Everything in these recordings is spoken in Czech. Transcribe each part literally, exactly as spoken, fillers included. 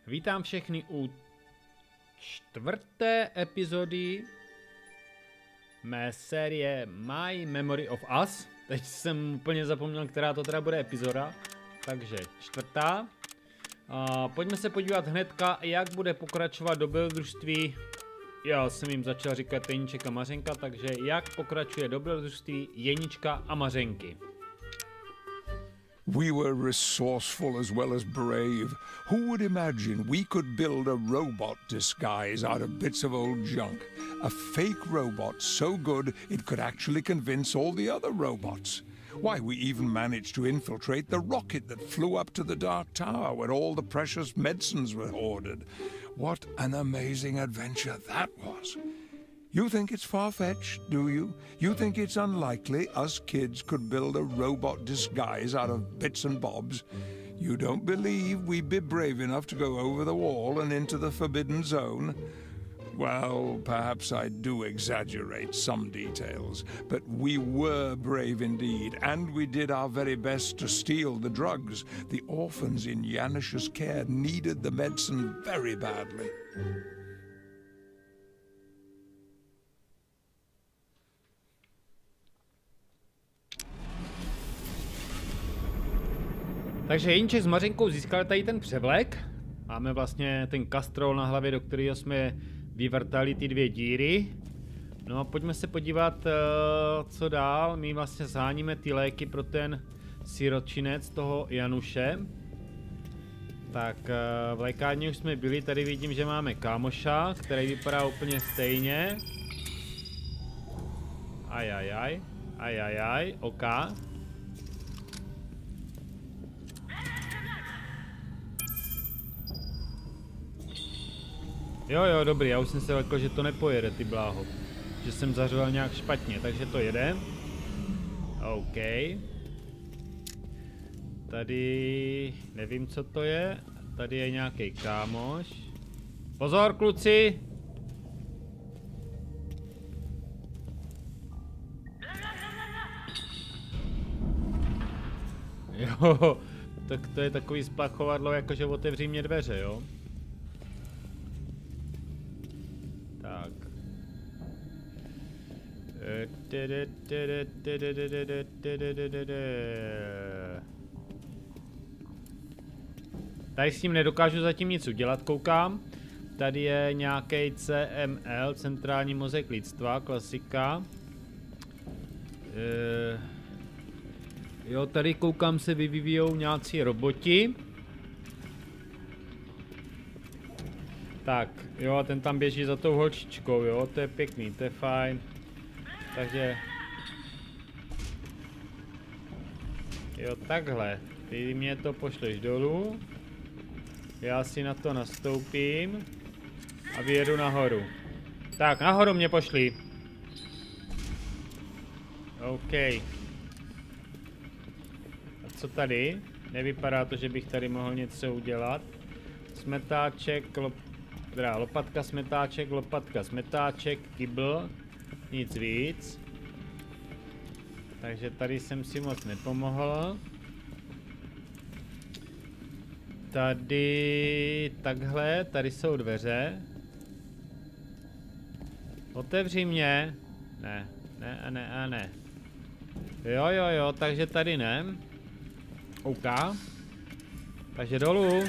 Vítám všechny u čtvrté epizody mé série My Memory of Us. Teď jsem úplně zapomněl, která to teda bude epizoda. Takže čtvrtá. A pojďme se podívat hnedka, jak bude pokračovat dobrodružství. Já jsem jim začal říkat Jeníček a Mařenka, takže jak pokračuje dobrodružství Jeníčka a Mařenky. We were resourceful as well as brave. Who would imagine we could build a robot disguise out of bits of old junk? A fake robot so good it could actually convince all the other robots. Why, we even managed to infiltrate the rocket that flew up to the Dark Tower where all the precious medicines were hoarded. What an amazing adventure that was. You think it's far-fetched, do you? You think it's unlikely us kids could build a robot disguise out of bits and bobs? You don't believe we'd be brave enough to go over the wall and into the Forbidden Zone? Well, perhaps I do exaggerate some details, but we were brave indeed, and we did our very best to steal the drugs. The orphans in Janish's care needed the medicine very badly. Takže Jeníček s Mařenkou získali tady ten převlek. Máme vlastně ten kastrol na hlavě, do kterého jsme vyvrtali ty dvě díry. No a pojďme se podívat, co dál. My vlastně zháníme ty léky pro ten siročinec toho Januše. Tak v lékárně už jsme byli, tady vidím, že máme kámoša, který vypadá úplně stejně. Ajajaj, ajajaj, ok. Jo, jo, dobrý, já už jsem se lekl, že to nepojede, ty bláho. Že jsem zařval nějak špatně, takže to jede. OK. Tady nevím, co to je. Tady je nějaký kámoš. Pozor, kluci! Jo, tak to je takový splachovadlo, jakože otevří mě dveře, jo? Tak. Tady s tím nedokážu zatím nic udělat, koukám. Tady je nějaký C M L, centrální mozek lidstva, klasika. E, jo, tady koukám, se vyvíjou nějací roboti. Tak, jo, a ten tam běží za tou holčičkou, jo, to je pěkný, to je fajn. Takže... Jo, takhle. Ty mě to pošleš dolů. Já si na to nastoupím. A vyjedu nahoru. Tak, nahoru mě pošli. OK. A co tady? Nevypadá to, že bych tady mohl něco udělat. Smetáček, lop... Teda lopatka, smetáček, lopatka, smetáček, kybl. Nic víc. Takže tady jsem si moc nepomohl. Tady... Takhle, tady jsou dveře. Otevři mě. Ne, ne a ne a ne. Jo, jo, jo, takže tady ne. OK. Takže dolů.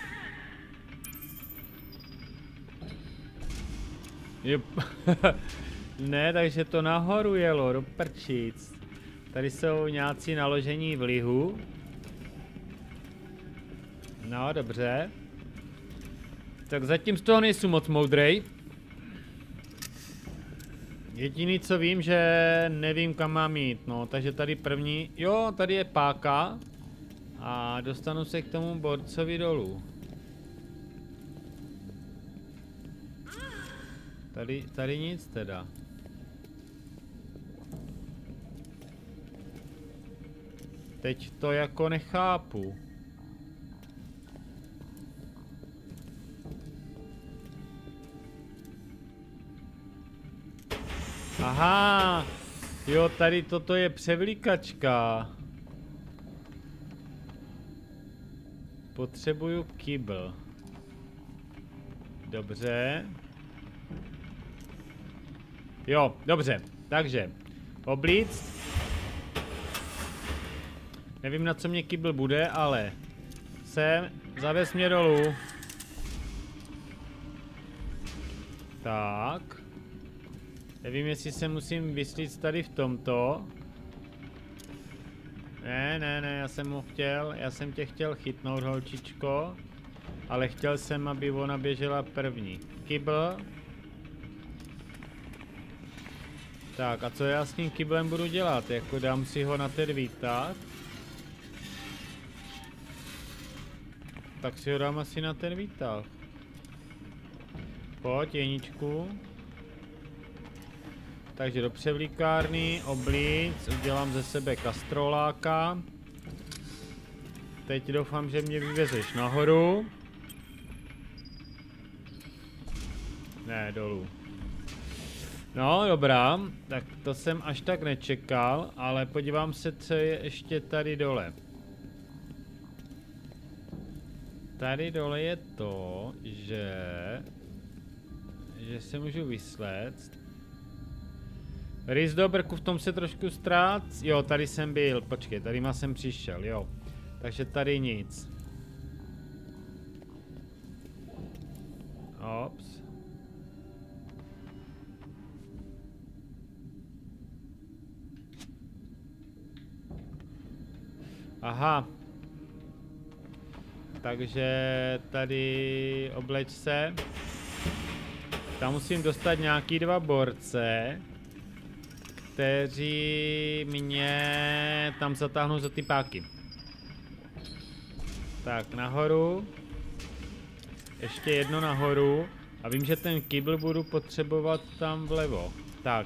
Jup. Ne, takže to nahoru jelo, do prčic. Tady jsou nějací naložení v lihu. No, dobře. Tak zatím z toho nejsou moc moudrej. Jediný, co vím, že nevím, kam mám jít, no, takže tady první, jo, tady je páka. A dostanu se k tomu borcovi dolů. Tady, tady nic teda. Teď to jako nechápu. Aha, jo, tady toto je převlíkačka. Potřebuju kybl. Dobře. Jo, dobře. Takže. Oblíc. Nevím, na co mě kýbl bude, ale... Sem, zavez mě dolů. Tak. Nevím, jestli se musím vyslít tady v tomto. Ne, ne, ne, já jsem ho chtěl, já jsem tě chtěl chytnout, holčičko. Ale chtěl jsem, aby ona běžela první. Kybl. Tak, a co já s tím kyblem budu dělat? Jako dám si ho na ten výtah. Tak si ho dám asi na ten výtah. Pojď, Jeničku. Takže do převlíkárny, oblíc, udělám ze sebe kastroláka. Teď doufám, že mě vyvezeš nahoru. Ne, dolů. No, dobrá, tak to jsem až tak nečekal, ale podívám se, co je ještě tady dole. Tady dole je to, že... že se můžu vysléct. Rys do brku, v tom se trošku ztrát. Jo, tady jsem byl, počkej, tady má jsem přišel, jo. Takže tady nic. Ops. Aha. Takže tady obleč se. Tam musím dostat nějaký dva borce, kteří mě tam zatáhnou za ty páky. Tak, nahoru. Ještě jedno nahoru. A vím, že ten kýbl budu potřebovat tam vlevo. Tak.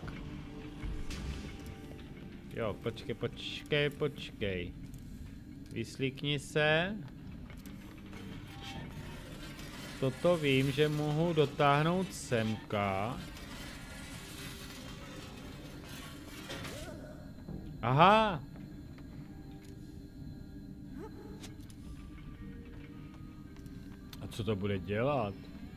Jo, počkej, počkej, počkej. Vyslíkni se. Toto vím, že mohu dotáhnout semka. Aha. A co to bude dělat?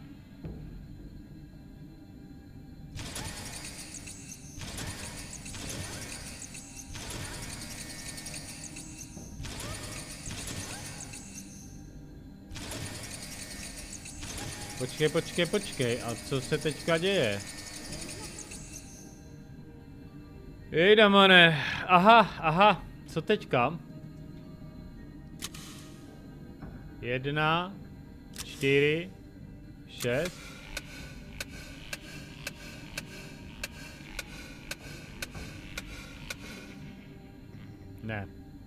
Počkej, počkej, počkej, a co se teďka děje? Jejdamane, aha, aha, co teďka? Jedna, čtyři, šest. Ne.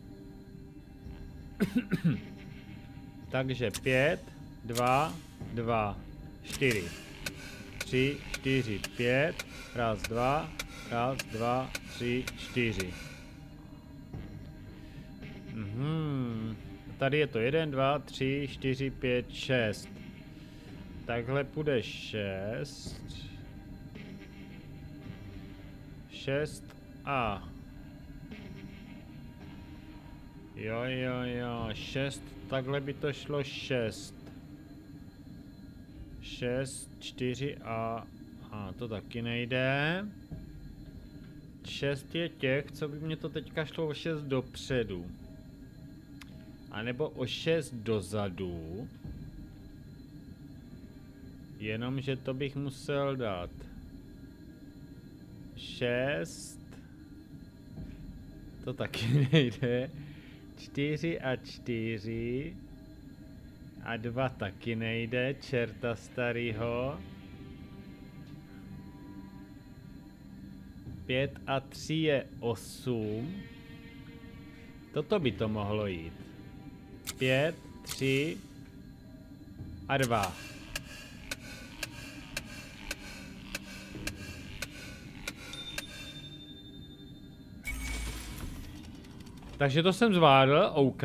Takže pět, dva, dva, čtyři, tři, čtyři, pět, raz, dva, raz, dva, tři, čtyři. Mhm. Tady je to jeden, dva, tři, čtyři, pět, šest. Takhle půjde šest. šest a. Jo, jo, jo, šest, takhle by to šlo šest. šest, čtyři a... a to taky nejde. šest je těch, co by mě to teďka šlo o šest dopředu. A nebo o šest dozadu. Jenomže to bych musel dát. šest. To taky nejde. čtyři a čtyři. A dva taky nejde, čerta starýho. pět a tři je osm. Toto by to mohlo jít. pět, tři a dva. Takže to jsem zvládl, OK.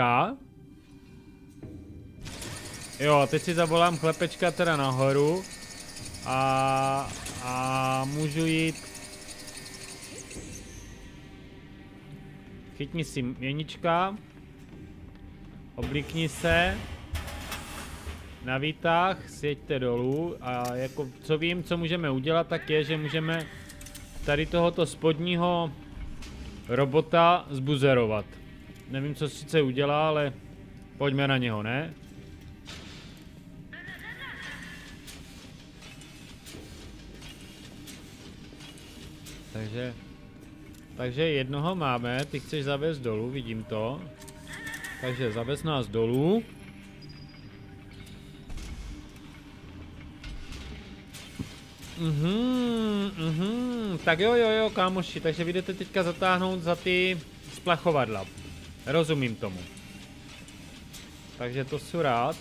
Jo, teď si zavolám chlepečka teda nahoru. A, a můžu jít. Chytni si Jenička. Oblíkni se. na výtah, sjeďte dolů a jako co vím, co můžeme udělat, tak je, že můžeme tady tohoto spodního robota zbuzerovat. Nevím, co sice udělá, ale pojďme na něho, ne? Takže, takže jednoho máme, ty chceš zavést dolů, vidím to. Takže zavez nás dolů. Mhm, mhm, tak jo, jo, jo, kámoši, takže vy jdete teďka zatáhnout za ty splachovadla. Rozumím tomu. Takže to jsou rád.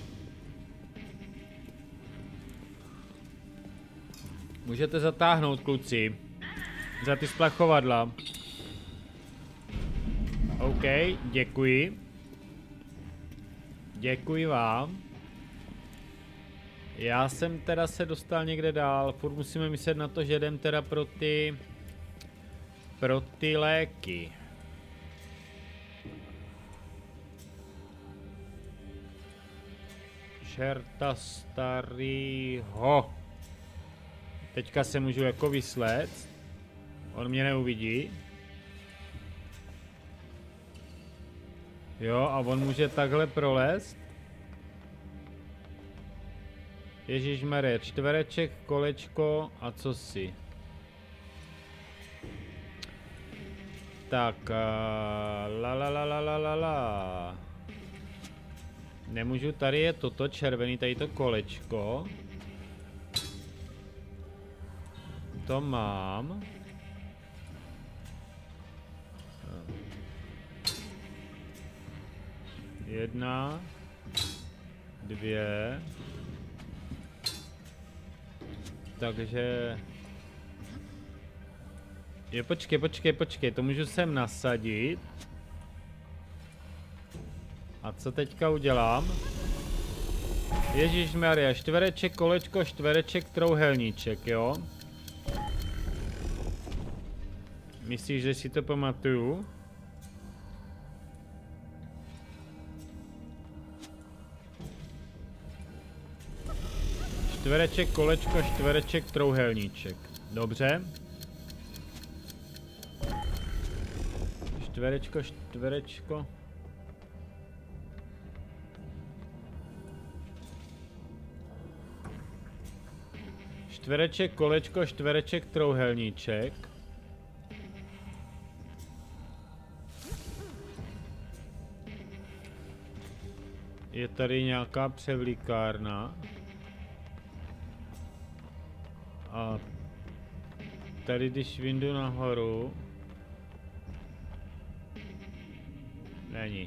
Můžete zatáhnout, kluci, za ty splachovadla. OK, děkuji. Děkuji vám. Já jsem teda se dostal někde dál, furt musíme myslet na to, že jdem teda pro ty... Pro ty léky. Čerta starýho. Teďka se můžu jako vyslet. On mě neuvidí. Jo, a on může takhle prolézt. Ježišmarje, čtvereček, kolečko a co si. Tak, uh, la la la la la la la. Nemůžu, tady je toto červený, tady to kolečko. To mám. Jedna, dvě. Takže... Jo, počkej, počkej, počkej, to můžu sem nasadit. A co teďka udělám? Ježišmarja, čtvereček, kolečko, čtvereček, trouhelníček, jo? Myslíš, že si to pamatuju? Čtvereček, kolečko, čtvereček, trouhelníček. Dobře. Čtverečko, čtverečko. Čtvereček, kolečko, čtvereček, trouhelníček. Je tady nějaká převlíkárna. A tady, když vyjdu nahoru, není.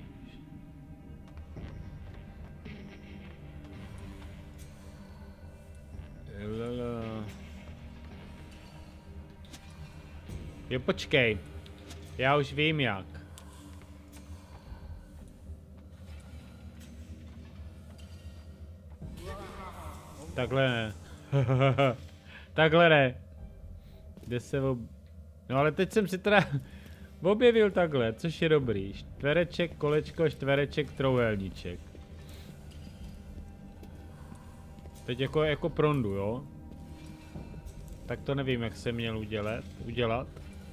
Lala. Jo, počkej. Já už vím jak. Takhle ne. Takhle ne. Kde se ob... No ale teď jsem si teda objevil takhle, což je dobrý. Čtvereček, kolečko, čtvereček, trouhelníček. Teď jako, jako prondu, jo? Tak to nevím, jak se měl udělat. udělat.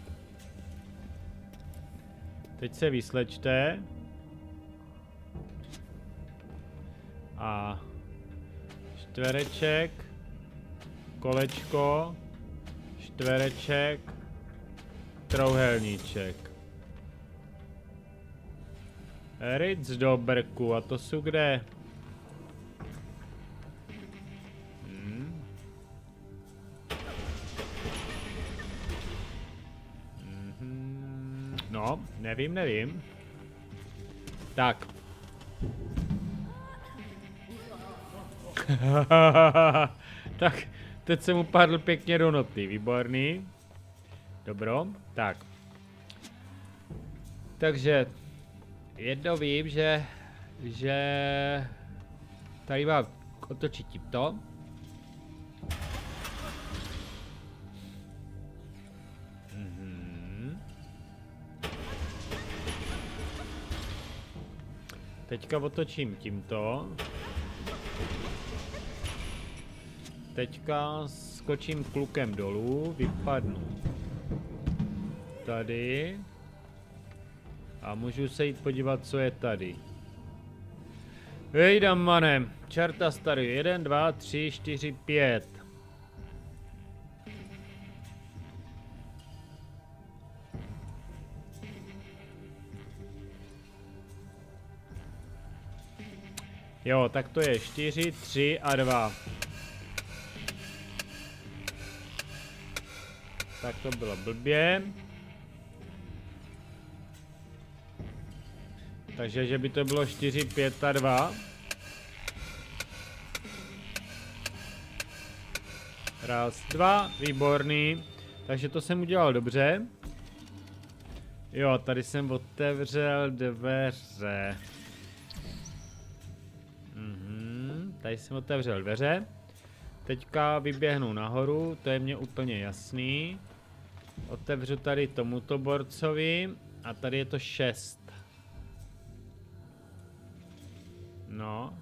Teď se vyslečte. A... Čtvereček. Kolečko. Čtvereček. Trouhelníček. Ric do brku, a to jsou kde? Hmm. Mm-hmm. No, nevím, nevím. Tak. Tak, teď jsem upadl pěkně do noty, výborný. Dobro, tak. Takže jedno vím, že, že tady mám otočit tímto. Mhm. Teďka otočím tímto. Teďka skočím klukem dolů, vypadnu tady a můžu se jít podívat, co je tady. Hej, damane, čerta starý, jeden, dva, tři, čtyři, pět. Jo, tak to je čtyři, tři a dva. Tak to bylo blbě. Takže, že by to bylo čtyři, pět a dva. Raz, dva, výborný. Takže to jsem udělal dobře. Jo, tady jsem otevřel dveře. Mhm, tady jsem otevřel dveře. Teďka vyběhnu nahoru, to je mně úplně jasný. Otevřu tady tomuto borcovi a tady je to šest. No.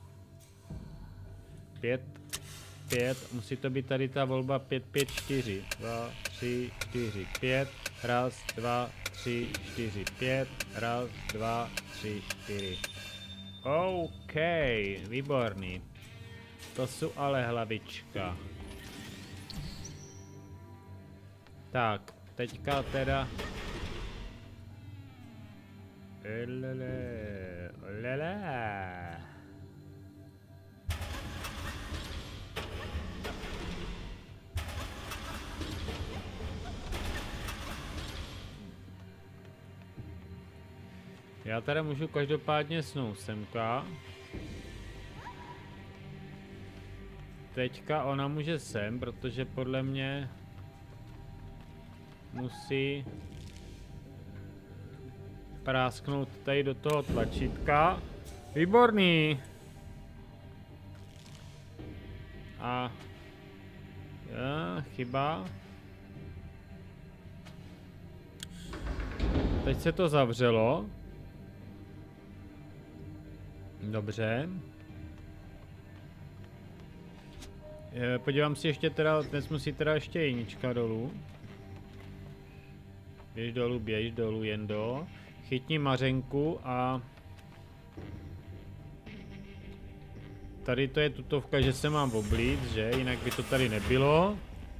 Pět, pět, musí to být tady ta volba pět, pět, čtyři. Dva, tři, čtyři, pět. Raz, dva, tři, čtyři, pět. Raz, dva, tři, čtyři. OK, výborný. To jsou ale hlavička. Tak, teďka teda... Lele, lele. Já teda můžu každopádně snout semka. Teďka ona může sem, protože podle mě musí prásknout tady do toho tlačítka. Výborný! A... Já, chyba. Teď se to zavřelo. Dobře. Podívám si ještě teda, dnes musí teda ještě jednička dolů. Běž dolů, běž dolů, jen do. Chytni Mařenku a... Tady to je tutovka, že se mám oblít, že? Jinak by to tady nebylo.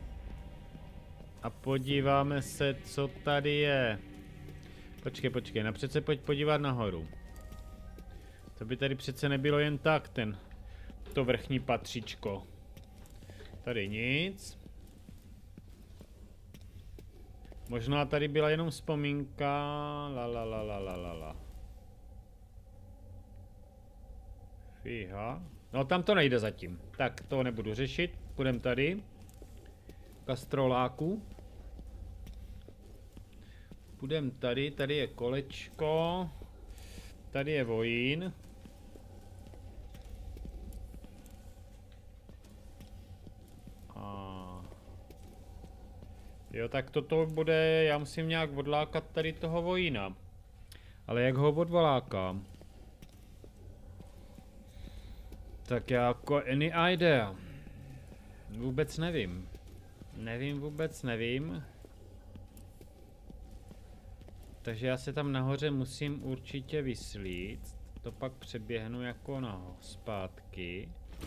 A podíváme se, co tady je. Počkej, počkej, napřed se pojď podívat nahoru. To by tady přece nebylo jen tak, ten... To vrchní patříčko. Tady nic. Možná tady byla jenom vzpomínka. La la la la la la la. Fíha. No tam to nejde zatím. Tak to nebudu řešit. Půjdem tady. Kastroláku. Půjdem tady. Tady je kolečko. Tady je vojín. Jo, tak toto bude, já musím nějak odlákat tady toho vojína. Ale jak ho odvolákám? Tak já jako any idea. Vůbec nevím. Nevím, vůbec nevím. Takže já se tam nahoře musím určitě vyslít. To pak přeběhnu jako na zpátky.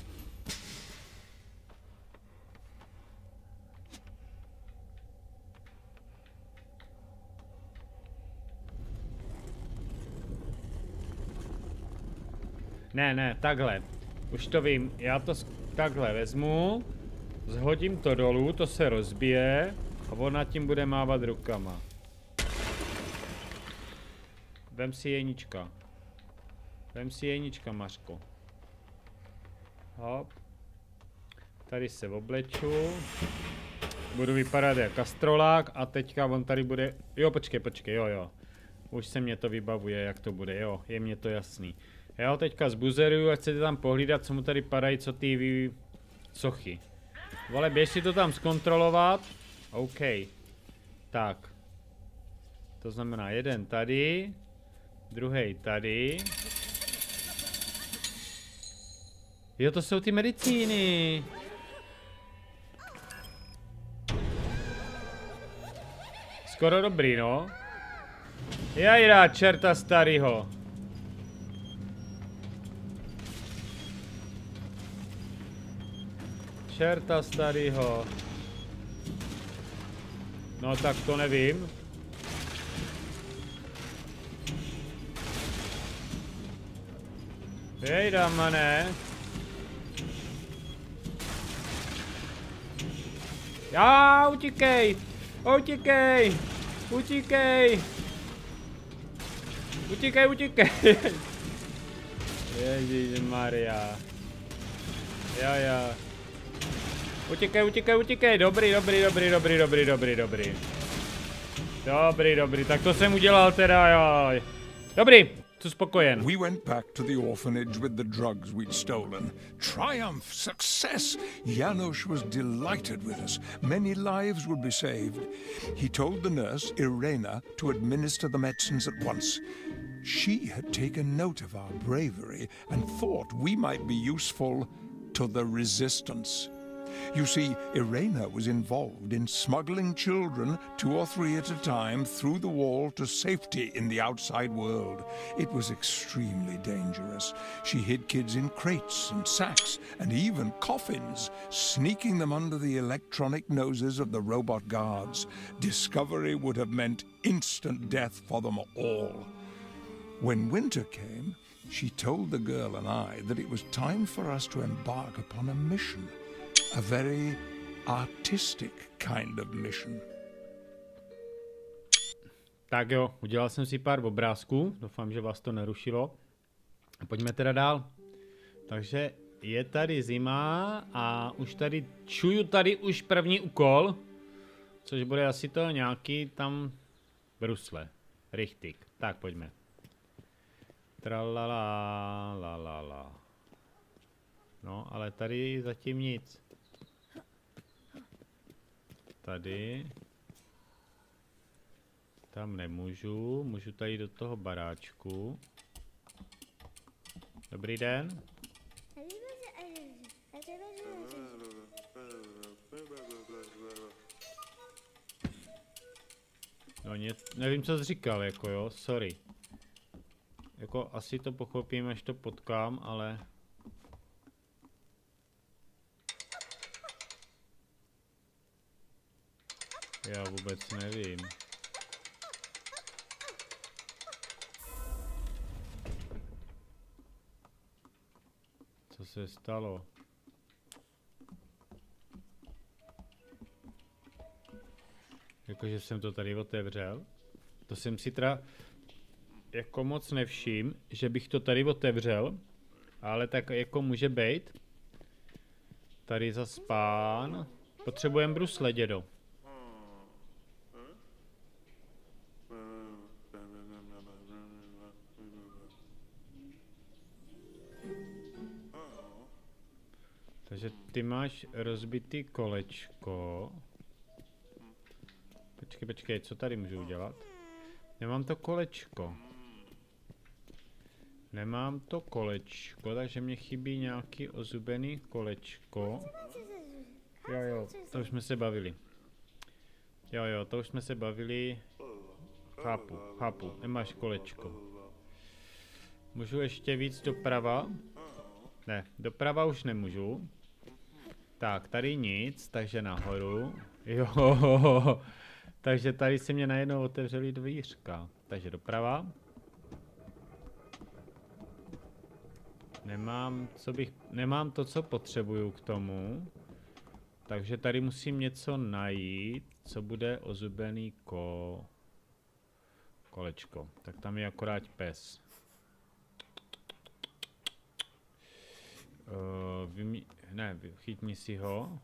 Ne, ne, takhle. Už to vím. Já to takhle vezmu, zhodím to dolů, to se rozbije a ona tím bude mávat rukama. Vem si jenička. Vem si jenička, Mařko. Hop. Tady se obleču. Budu vypadat jako kastrolák a teďka on tady bude... Jo, počkej, počkej, jo, jo. Už se mě to vybavuje, jak to bude, jo, je mě to jasný. Já ho teďka zbuzeruju a chcete tam pohlídat, co mu tady padají, co ty vy... sochy. Vole, běž si to tam zkontrolovat. OK. Tak. To znamená jeden tady. Druhý tady. Jo, to jsou ty medicíny. Skoro dobrý, no. Jajra, čerta starýho. Čerta starýho. No tak to nevím. Jejda, mané. Já, utíkej! Utíkej! Utíkej! Utíkej, utíkej! Ježišmarja. Já, já. Utíkej, utíkej, utíkej! Dobrý, dobrý, dobrý, dobrý, dobrý, dobrý, dobrý. Dobrý, dobrý, tak to jsem udělal teda, jo. Dobrý! Spokojen. We went back to the orphanage with the drugs we'd stolen. Triumph! Success! Janos was delighted with us. Many lives would be saved. He told the nurse, Irena, to administer the medicines at once. She had taken note of our bravery and thought we might be useful to the resistance. You see, Irena was involved in smuggling children, two or three at a time, through the wall to safety in the outside world. It was extremely dangerous. She hid kids in crates and sacks and even coffins, sneaking them under the electronic noses of the robot guards. Discovery would have meant instant death for them all. When winter came, she told the girl and I that it was time for us to embark upon a mission. A very artistic kind of mission. Tak jo, udělal jsem si pár obrázků, doufám, že vás to nerušilo. Pojďme teda dál. Takže je tady zima a už tady čuju tady už první úkol, což bude asi to nějaký tam brusle. Richtig. Tak pojďme. Tralala, la la la. No, ale tady zatím nic. Tady. Tam nemůžu, můžu tady do toho baráčku. Dobrý den. No ně, nevím, co jsi říkal, jako jo, sorry. Jako asi to pochopím, až to potkám, ale... Já vůbec nevím. Co se stalo? Jakože jsem to tady otevřel. To jsem si teda jako moc nevšim, že bych to tady otevřel. Ale tak jako může být. Tady zas pán. Potřebujeme brusle, dědo. Takže ty máš rozbitý kolečko. Počkej, počkej, co tady můžu udělat? Nemám to kolečko. Nemám to kolečko, takže mě chybí nějaký ozubený kolečko. Jo, jo, to už jsme se bavili. Jo, jo, to už jsme se bavili. Chápu, chápu, nemáš kolečko. Můžu ještě víc doprava? Ne, doprava už nemůžu. Tak, tady nic, takže nahoru. Jo, takže tady se mě najednou otevřely dvířka. Takže doprava. Nemám, co bych, nemám to, co potřebuju k tomu. Takže tady musím něco najít, co bude ozubený ko... kolečko. Tak tam je akorát pes. Uh, vymí... Ne, chytni si ho.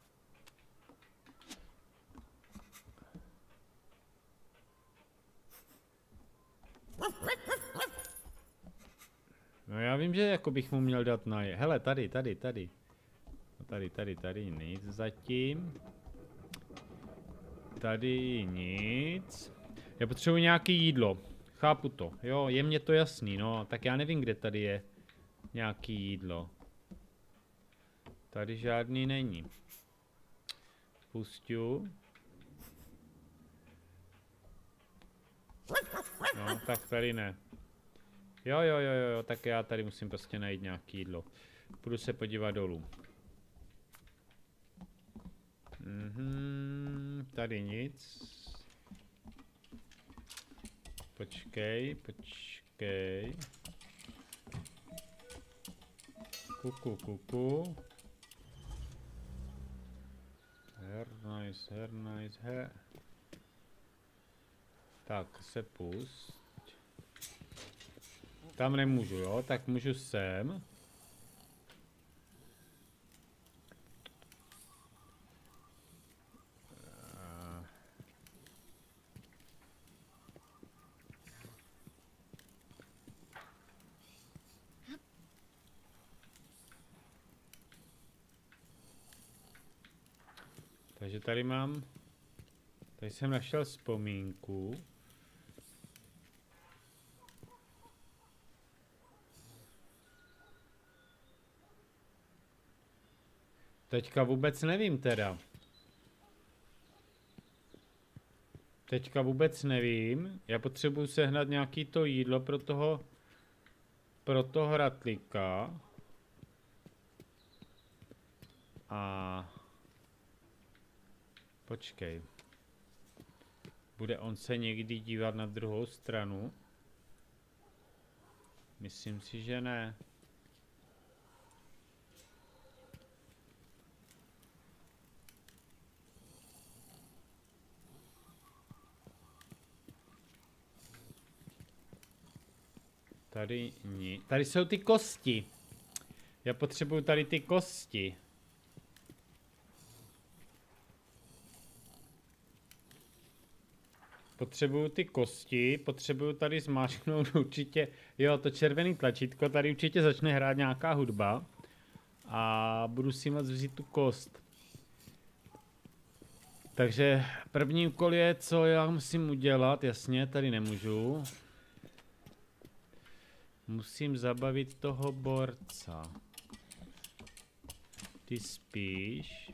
No já vím, že jako bych mu měl dát na je. Hele, tady, tady, tady. Tady, tady, tady nic zatím. Tady nic. Já potřebuji nějaké jídlo. Chápu to. Jo, je mně to jasný, no. Tak já nevím, kde tady je nějaké jídlo. Tady žádný není. Pustiu. No, tak tady ne. Jo, jo, jo, jo, tak já tady musím prostě najít nějaký jídlo. Půjdu se podívat dolů. Mhm, tady nic. Počkej, počkej. Kuku, kuku. Her, nice, her, nice, her. Tak, se pust. Tam nemůžu, jo? Tak můžu sem. Takže tady mám, tady jsem našel vzpomínku. Teďka vůbec nevím teda. Teďka vůbec nevím. Já potřebuji sehnat nějaký to jídlo pro toho, pro toho hratlíka. A... Počkej. Bude on se někdy dívat na druhou stranu? Myslím si, že ne. Tady ní. Tady jsou ty kosti. Já potřebuju tady ty kosti. Potřebuju ty kosti, potřebuju tady zmáčknout určitě, jo, to červený tlačítko, tady určitě začne hrát nějaká hudba a budu si moct vzít tu kost. Takže první úkol je, co já musím udělat, jasně, tady nemůžu. Musím zabavit toho borca. Ty spíš.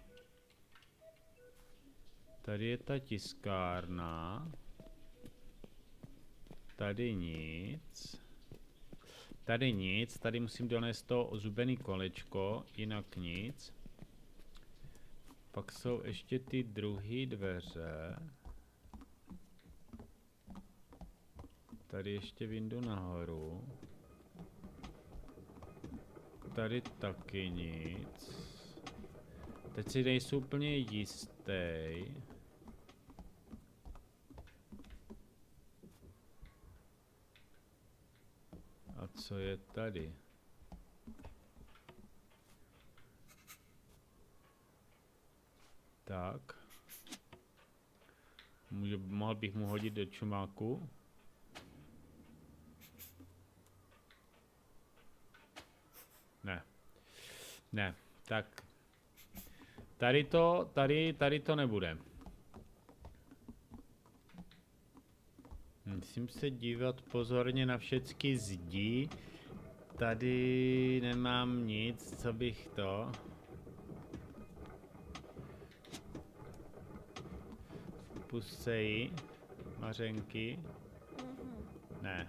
Tady je ta tiskárna. Tady nic. Tady nic, tady musím donést to ozubený kolečko, jinak nic. Pak jsou ještě ty druhé dveře. Tady ještě vyjdu nahoru. Tady taky nic. Teď si nejsou úplně jistý. A co je tady? Tak. Můžu, mohl bych mu hodit do čumáku. Ne. Ne. Tak. Tady to, tady, tady to nebude. Musím se dívat pozorně na všechny zdi. Tady nemám nic, co bych to... Pusej, Mařenky. Ne.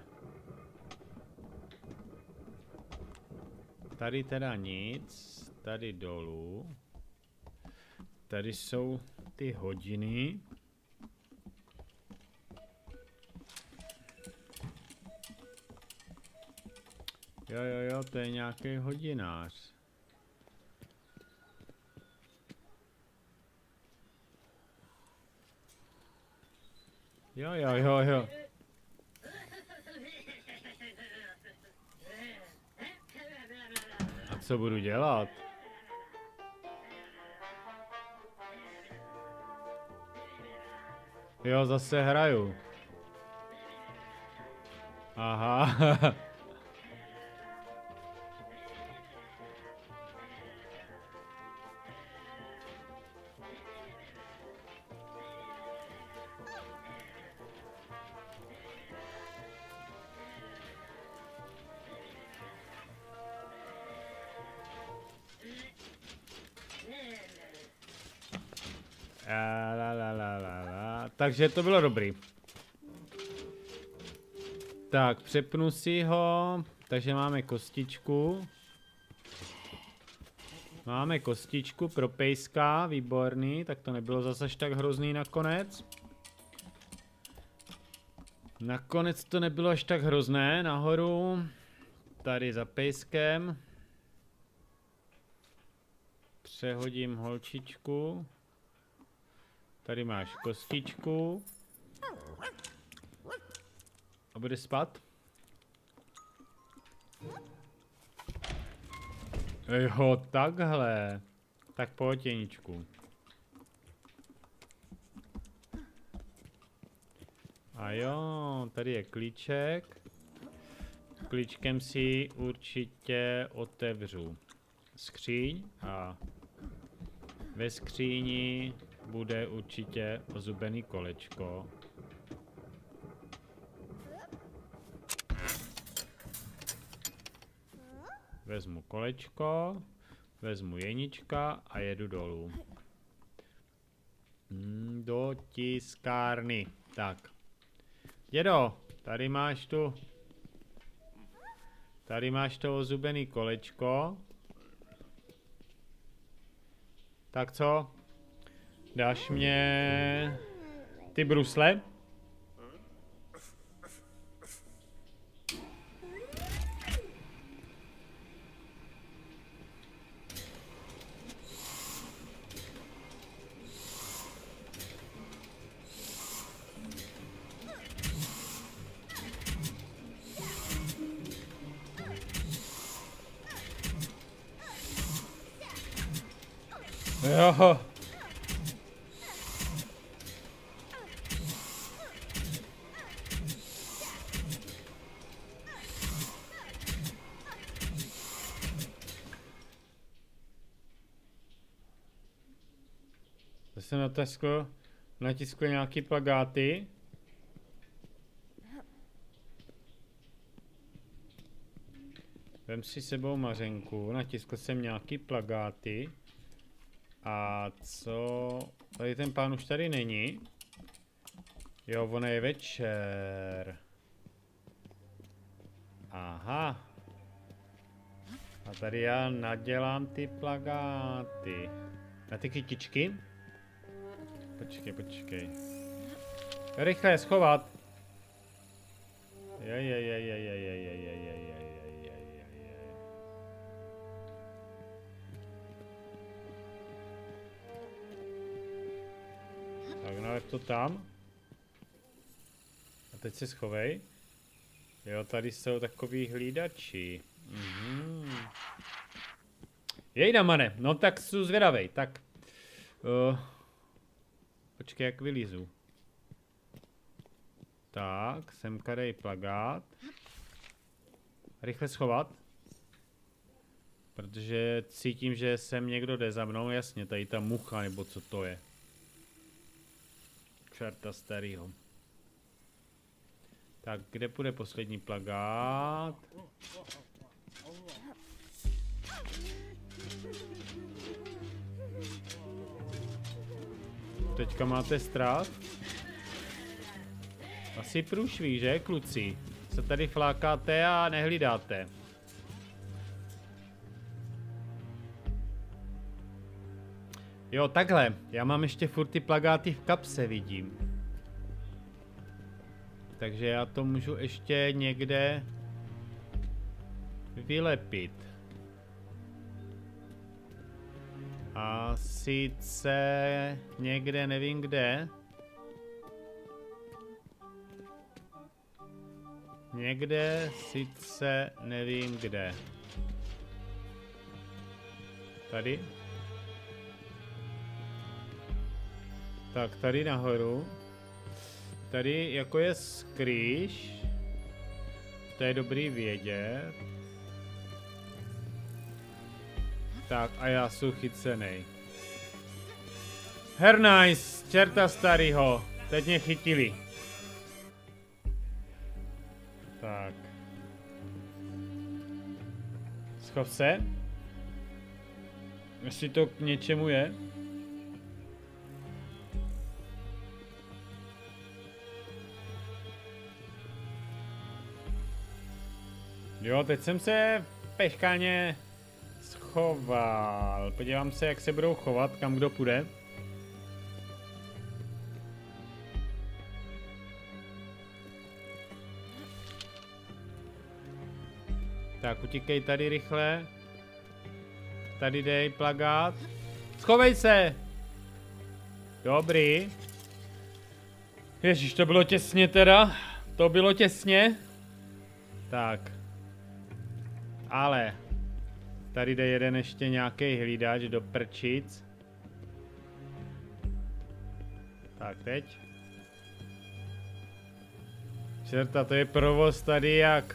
Tady teda nic, tady dolů. Tady jsou ty hodiny. Jo, jo, jo, to je nějaký hodinář. Jo, jo, jo, jo. A co budu dělat? Jo, zase hraju. Aha. La, la, la, la, la. Takže to bylo dobrý. Tak, přepnu si ho, takže máme kostičku. Máme kostičku pro pejska, výborný, tak to nebylo zase tak hrozný nakonec. Nakonec to nebylo až tak hrozné, nahoru, tady za pejskem. Přehodím holčičku. Tady máš kostičku. A bude spát? Jo, takhle. Tak pojď, Jeničku. A jo, tady je klíček. Klíčkem si určitě otevřu skříň a ve skříni bude určitě ozubený kolečko. Vezmu kolečko, vezmu Jenička a jedu dolů. Hmm, do tiskárny. Tak. Dědo, tady máš tu... Tady máš to ozubený kolečko. Tak co? Dáš mě... ty brusle? Jo. To jsem natiskl, natiskl nějaký plakáty. Vem si sebou Mařenku, natiskl jsem nějaký plakáty. A co? Tady ten pán už tady není. Jo, ono je večer. Aha. A tady já nadělám ty plakáty. Na ty kytičky? Počkej, počkej. Rychle, schovat. Jej, jej, jej, jej, jej, jej, jej, jej, jej, jej. Tak nalep to tam. A teď se schovej. Jo, tady jsou takový hlídači. Mhm. Jejda, mane, no tak jsou zvědavej, tak. Uh, počkej, jak vylízu. Tak, semka dej plagát. Rychle schovat. Protože cítím, že sem někdo jde za mnou, jasně, tady ta mucha, nebo co to je. Čerta starýho. Tak, kde půjde poslední plagát? Teďka máte strach? Asi průšví, že, kluci? Se tady flákáte a nehlídáte. Jo, takhle. Já mám ještě furt ty plagáty v kapse, vidím. Takže já to můžu ještě někde vylepit. A sice někde, nevím kde. Někde, sice nevím kde. Tady? Tak, tady nahoru. Tady jako je skrýš. To je dobrý vědět. Tak a já jsem chycenej. Her nice, čerta starýho. Teď mě chytili. Tak. Schov se. Jestli to k něčemu je. Jo, teď jsem se peškáně schoval. Podívám se, jak se budou chovat, kam kdo půjde. Tak, utíkej tady rychle. Tady dej plagát. Schovej se! Dobrý. Ježíš, to bylo těsně teda. To bylo těsně. Tak. Ale. Tady jde jeden ještě nějaký hlídač do prčic. Tak, teď. Čerta, to je provoz tady jak.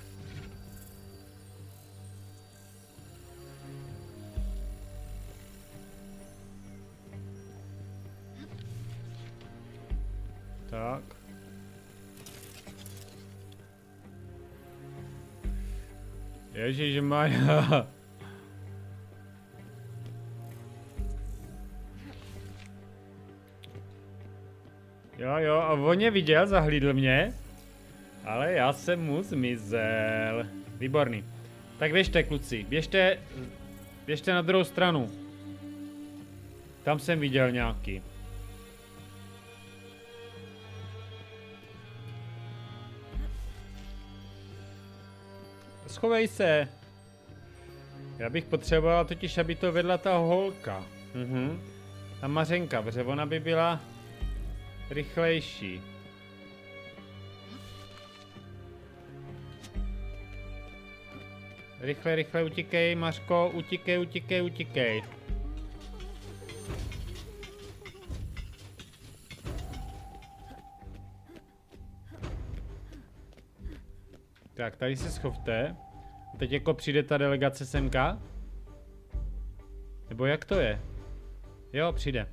Tak. Ježišmarja. Jo, jo, a on mě viděl, zahlídl mě. Ale já jsem mu zmizel. Výborný. Tak běžte, kluci, běžte, běžte na druhou stranu. Tam jsem viděl nějaký. Schovej se. Já bych potřeboval totiž, aby to vedla ta holka. Mhm. Ta Mařenka, protože ona by byla rychlejší. Rychle, rychle utíkej, Mařko, utíkej, utíkej, utíkej. Tak, tady se schovte. A teď jako přijde ta delegace semka? Nebo jak to je? Jo, přijde.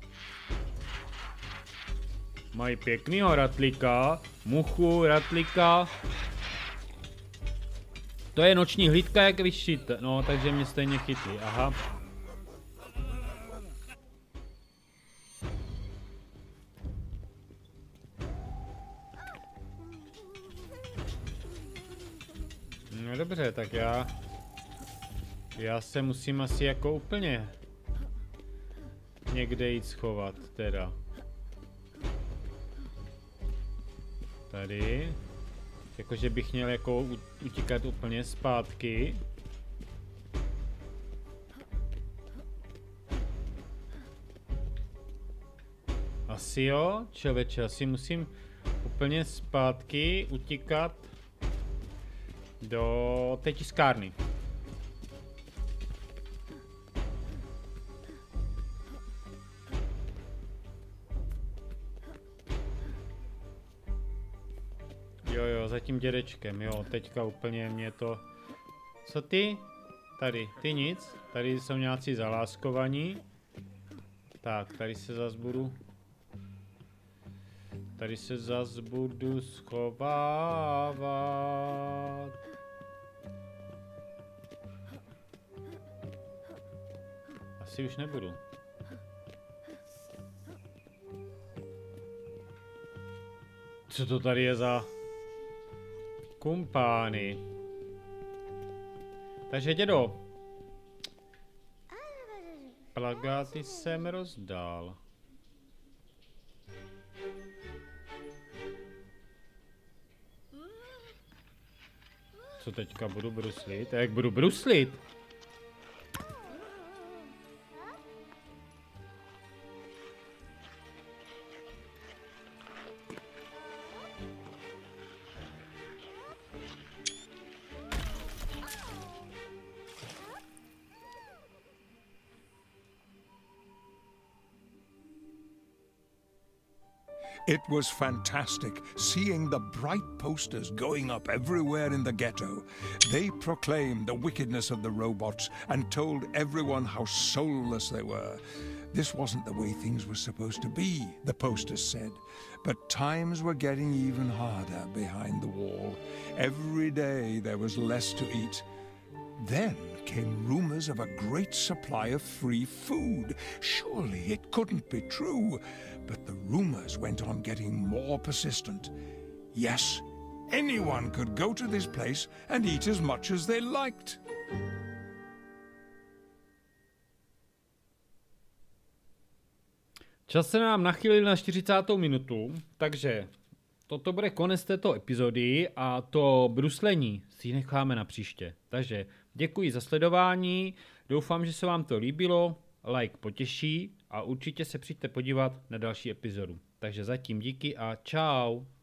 Mají pěknýho ratlíka, muchu, ratlíka. To je noční hlídka, jak vyšít. No, takže mě stejně chytli, aha. No dobře, tak já... Já se musím asi jako úplně... někde jít schovat, teda. Tady. Jakože bych měl jako utíkat úplně zpátky. Asi jo, člověče, asi musím úplně zpátky utíkat do té tiskárny. Jo, jo, za tím dědečkem, jo, teďka úplně mě to... Co ty? Tady, ty nic, tady jsou nějací zaláskovaní. Tak, tady se zas budu... Tady se zas budu schovávat. Asi už nebudu. Co to tady je za... kumpány? Takže dědo. Plagáty jsem rozdal. Co teďka budu bruslit? Jak budu bruslit? It was fantastic seeing the bright posters going up everywhere in the ghetto. They proclaimed the wickedness of the robots and told everyone how soulless they were. This wasn't the way things were supposed to be, the posters said. But times were getting even harder behind the wall. Every day there was less to eat. Then came rumors of a great supply of free food. Surely it couldn't be true. But the rumors went on getting more persistent. Yes, Anyone could go to this place and eat as much as they liked. Čas se nám nachýlil na čtyřicátou minutu, takže toto bude konec této epizody a to bruslení si necháme na příště. Takže děkuji za sledování, doufám, že se vám to líbilo, like potěší a určitě se přijďte podívat na další epizodu. Takže zatím díky a čau.